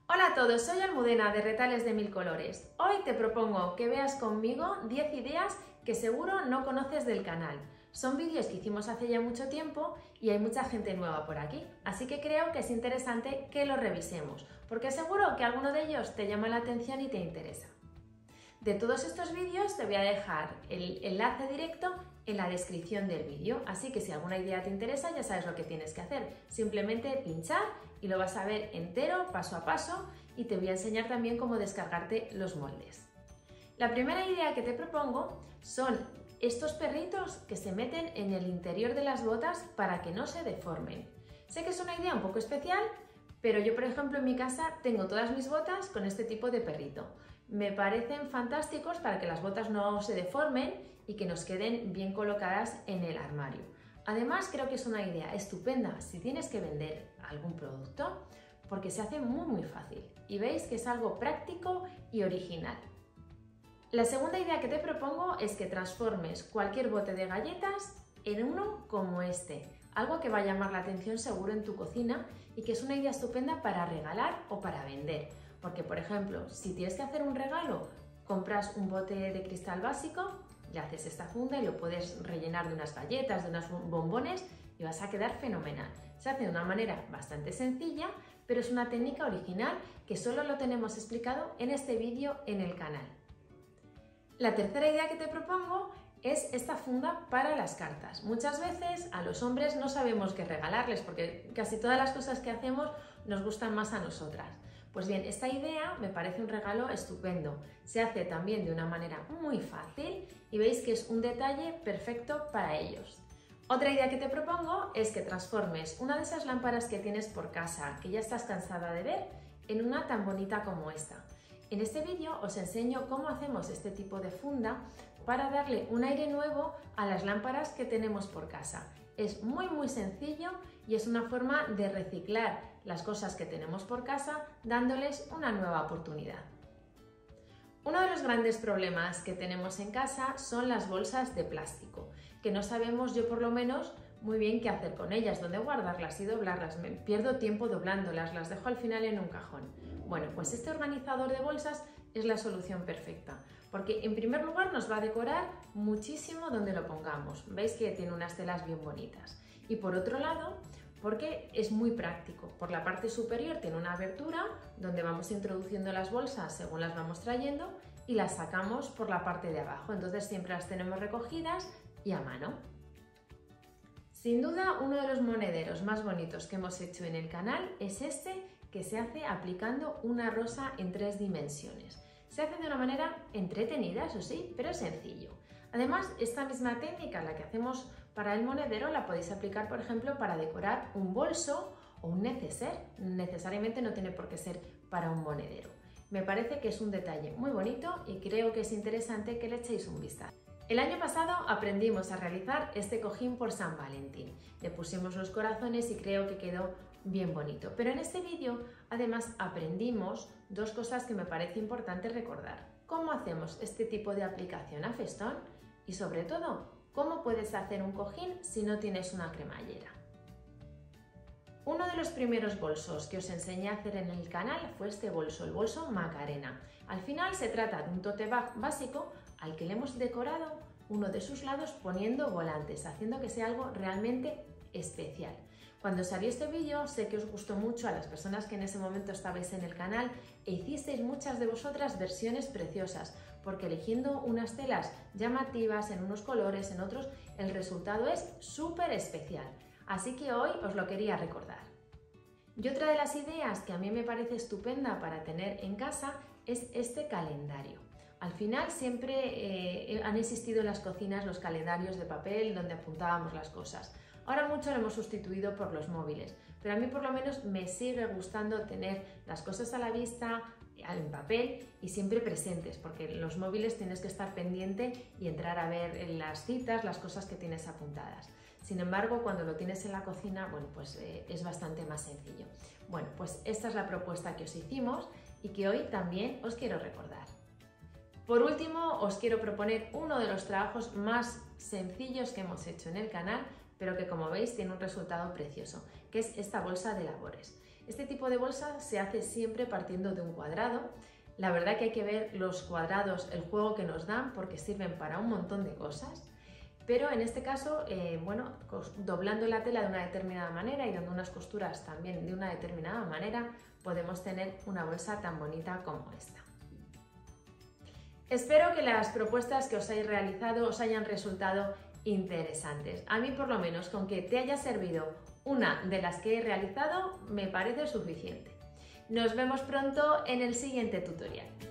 Hola a todos, soy Almudena de Retales de Mil Colores. Hoy te propongo que veas conmigo 10 ideas que seguro no conoces del canal. Son vídeos que hicimos hace ya mucho tiempo y hay mucha gente nueva por aquí, así que creo que es interesante que los revisemos, porque seguro que alguno de ellos te llama la atención y te interesa. De todos estos vídeos te voy a dejar el enlace directo en la descripción del vídeo, así que si alguna idea te interesa ya sabes lo que tienes que hacer, simplemente pinchar y lo vas a ver entero, paso a paso, y te voy a enseñar también cómo descargarte los moldes. La primera idea que te propongo son estos perritos que se meten en el interior de las botas para que no se deformen. Sé que es una idea un poco especial, pero yo por ejemplo en mi casa tengo todas mis botas con este tipo de perrito. Me parecen fantásticos para que las botas no se deformen y que nos queden bien colocadas en el armario. Además creo que es una idea estupenda si tienes que vender algún producto porque se hace muy fácil y veis que es algo práctico y original. La segunda idea que te propongo es que transformes cualquier bote de galletas en uno como este, algo que va a llamar la atención seguro en tu cocina y que es una idea estupenda para regalar o para vender. Porque, por ejemplo, si tienes que hacer un regalo, compras un bote de cristal básico, le haces esta funda y lo puedes rellenar de unas galletas, de unos bombones y vas a quedar fenomenal. Se hace de una manera bastante sencilla, pero es una técnica original que solo lo tenemos explicado en este vídeo en el canal. La tercera idea que te propongo es esta funda para las cartas. Muchas veces a los hombres no sabemos qué regalarles porque casi todas las cosas que hacemos nos gustan más a nosotras. Pues bien, esta idea me parece un regalo estupendo. Se hace también de una manera muy fácil y veis que es un detalle perfecto para ellos. Otra idea que te propongo es que transformes una de esas lámparas que tienes por casa, que ya estás cansada de ver, en una tan bonita como esta. En este vídeo os enseño cómo hacemos este tipo de funda para darle un aire nuevo a las lámparas que tenemos por casa. Es muy sencillo y es una forma de reciclar las cosas que tenemos por casa dándoles una nueva oportunidad. Uno de los grandes problemas que tenemos en casa son las bolsas de plástico, que no sabemos, yo por lo menos, muy bien qué hacer con ellas, dónde guardarlas y doblarlas. Me pierdo tiempo doblándolas, las dejo al final en un cajón. Bueno, pues este organizador de bolsas es la solución perfecta, porque en primer lugar nos va a decorar muchísimo donde lo pongamos. Veis que tiene unas telas bien bonitas. Y por otro lado, porque es muy práctico. Por la parte superior tiene una abertura donde vamos introduciendo las bolsas según las vamos trayendo y las sacamos por la parte de abajo. Entonces siempre las tenemos recogidas y a mano. Sin duda, uno de los monederos más bonitos que hemos hecho en el canal es este, que se hace aplicando una rosa en 3 dimensiones. Se hace de una manera entretenida, eso sí, pero sencillo. Además, esta misma técnica, la que hacemos para el monedero, la podéis aplicar, por ejemplo, para decorar un bolso o un neceser. Necesariamente no tiene por qué ser para un monedero. Me parece que es un detalle muy bonito y creo que es interesante que le echéis un vistazo. El año pasado aprendimos a realizar este cojín por San Valentín. Le pusimos los corazones y creo que quedó bien bonito. Pero en este vídeo además aprendimos dos cosas que me parece importante recordar. Cómo hacemos este tipo de aplicación a festón y sobre todo, cómo puedes hacer un cojín si no tienes una cremallera. Uno de los primeros bolsos que os enseñé a hacer en el canal fue este bolso, el bolso Macarena. Al final se trata de un tote bag básico al que le hemos decorado uno de sus lados poniendo volantes, haciendo que sea algo realmente especial. Cuando salió este vídeo sé que os gustó mucho a las personas que en ese momento estabais en el canal e hicisteis muchas de vosotras versiones preciosas, porque eligiendo unas telas llamativas en unos colores, en otros, el resultado es súper especial. Así que hoy os lo quería recordar. Y otra de las ideas que a mí me parece estupenda para tener en casa es este calendario. Al final siempre han existido en las cocinas los calendarios de papel donde apuntábamos las cosas. Ahora mucho lo hemos sustituido por los móviles, pero a mí por lo menos me sigue gustando tener las cosas a la vista, en papel y siempre presentes, porque en los móviles tienes que estar pendiente y entrar a ver las citas, las cosas que tienes apuntadas. Sin embargo, cuando lo tienes en la cocina, bueno, pues es bastante más sencillo. Bueno, pues esta es la propuesta que os hicimos y que hoy también os quiero recordar. Por último, os quiero proponer uno de los trabajos más sencillos que hemos hecho en el canal, pero que como veis tiene un resultado precioso, que es esta bolsa de labores. Este tipo de bolsa se hace siempre partiendo de un cuadrado. La verdad que hay que ver los cuadrados, el juego que nos dan, porque sirven para un montón de cosas. Pero en este caso, doblando la tela de una determinada manera y dando unas costuras también de una determinada manera, podemos tener una bolsa tan bonita como esta. Espero que las propuestas que os he realizado os hayan resultado interesantes. A mí, por lo menos, con que te haya servido una de las que he realizado, me parece suficiente. Nos vemos pronto en el siguiente tutorial.